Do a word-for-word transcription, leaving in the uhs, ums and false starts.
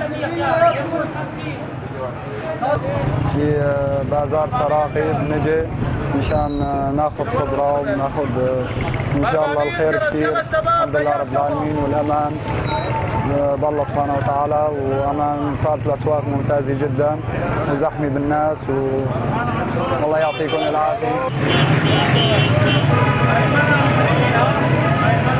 في بازار سراقي بنجي مشان ناخذ خضره وناخذ ان شاء الله الخير كثير. الحمد لله رب العالمين، والامان بالله سبحانه وتعالى، وامان صارت الاسواق ممتازه جدا وزحمه بالناس، والله يعطيكم العافيه.